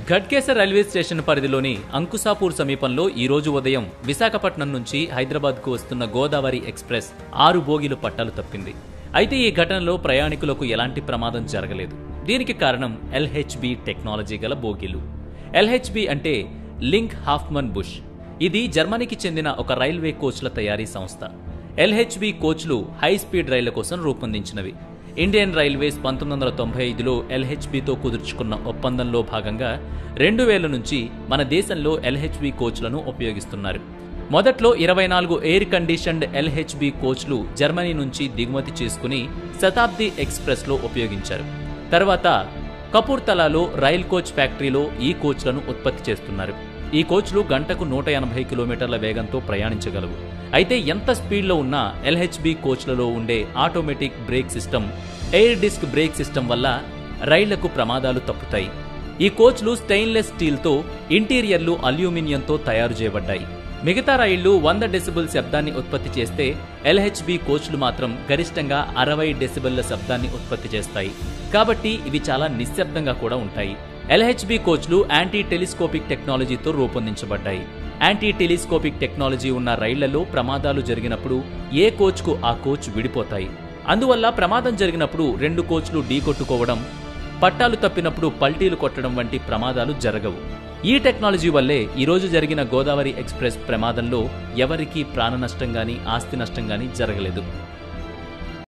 Ghatkesar railway station పరిధిలోని అంకుసాపూర్ సమీపంలో ఈ రోజు ఉదయం విశాఖపట్నం నుంచి హైదరాబాద్కు వస్తున్న గోదావరి ఎక్స్ప్రెస్ 6 బోగీలు పట్టాలు తప్పింది. అయితే ఈ ఘటనలో ప్రయాణికులకు ఎలాంటి ప్రమాదం జరగలేదు. దీనికి కారణం ఎల్హెచ్బి టెక్నాలజీ గల బోగీలు. ఎల్హెచ్బి అంటే లింక్ హాఫ్మన్ బుష్. ఇది జర్మనీకి చెందిన ఒక రైల్వే కోచ్ల తయారీ సంస్థ. ఎల్హెచ్బి కోచ్లు హై స్పీడ్ రైళ్ల కోసం రూపొందించినవి. ఇండియన్ రైల్వేస్ 1995లో ఎల్హెచ్బితో కుదుర్చుకున్న ఒప్పందంలో భాగంగా 2000 నుంచి మన దేశంలో ఎల్హెచ్బి కోచ్లను ఉపయోగిస్తున్నారు. మొదట్లో 24 ఎయిర్ కండిషన్డ్ ఎల్హెచ్బి కోచ్లు జర్మనీ నుంచి దిగుమతి చేసుకుని శతాబ్ది ఎక్స్ప్రెస్లో ఉపయోగించారు. తర్వాత కపూర్తలాలో రైల్ కోచ్ ఫ్యాక్టరీలో ఈ కోచ్లను ఉత్పత్తి చేస్తున్నారు. ఈ కోచ్లు గంటకు 180 కిలోమీటర్ల వేగంతో ప్రయాణించగలవు. అయితే ఎంత స్పీడ్లో ఉన్నా ఎల్హెచ్బి కోచ్లలో ఉండే automatic brake system, air disc brake system వల్ల రైళ్లకు ప్రమాదాలు తప్పుతాయి. ఈ కోచ్లు స్టెయిన్లెస్ స్టీల్తో, ఇంటీరియర్లు అల్యూమినియంతో తయారు చేయబడ్డాయి. మిగతా రైళ్లు 100 డెసిబుల్ శబ్దాన్ని ఉత్పత్తి చేస్తే ఎల్హెచ్బి కోచ్లు మాత్రం గరిష్టంగా 60 డెసిబుల్ల శబ్దాన్ని ఉత్పత్తి చేస్తాయి. కాబట్టి ఇవి చాలా నిశ్శబ్దంగా కూడా ఉంటాయి. ఎల్హెచ్బి కోచ్లు యాంటీ టెలిస్కోపిక్ టెక్నాలజీతో రూపొందించబడ్డాయి. యాంటీ టెలిస్కోపిక్ టెక్నాలజీ ఉన్న రైళ్లలో ప్రమాదాలు జరిగినప్పుడు ఏ కోచ్కు ఆ కోచ్ విడిపోతాయి. అందువల్ల ప్రమాదం జరిగినప్పుడు 2 కోచ్లు ఢీకొట్టుకోవడం, పట్టాలు తప్పినప్పుడు పల్టీలు కొట్టడం వంటి ప్రమాదాలు జరగవు. ఈ టెక్నాలజీ వల్లే ఈరోజు జరిగిన గోదావరి ఎక్స్ప్రెస్ ప్రమాదంలో ఎవరికీ ప్రాణ నష్టం గానీ, ఆస్తి నష్టం గానీ జరగలేదు.